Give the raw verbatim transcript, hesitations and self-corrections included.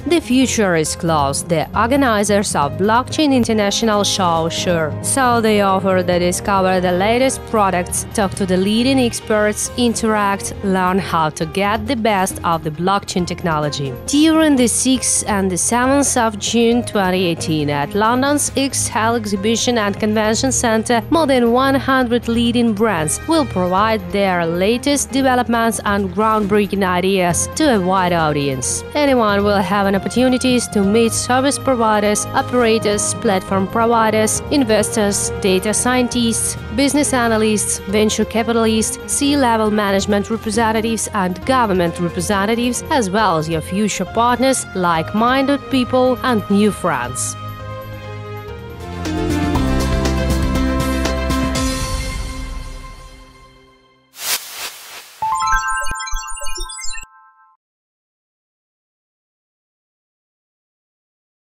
The future is close, the organizers of Blockchain International show sure. So they offer to discover the latest products, talk to the leading experts, interact, learn how to get the best of the blockchain technology. During the sixth and the seventh of June twenty eighteen at London's X Hall Exhibition and Convention Center, more than one hundred leading brands will provide their latest developments and groundbreaking ideas to a wide audience. Anyone will have an opportunity to meet service providers, operators, platform providers, investors, data scientists, business analysts, venture capitalists, C-level management representatives, and government representatives, as well as your future partners, like-minded people and new friends.